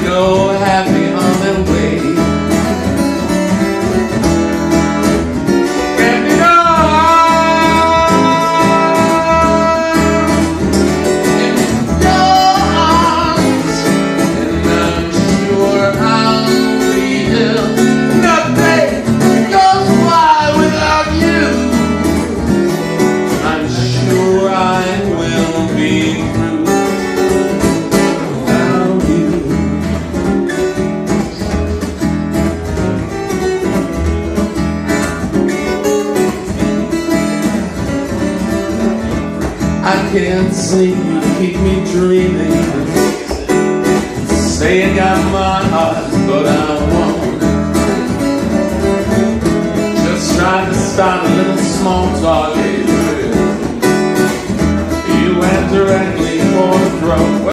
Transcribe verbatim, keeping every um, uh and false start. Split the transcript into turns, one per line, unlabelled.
go happy on their way. And you know, in your arms, and I'm sure I'll be here. Nothing goes by without you. I'm sure I will be through without you. I can't see you keep me dreaming. Say you got my heart, but I won't. Just trying to start a little small talk. You went directly for the throat.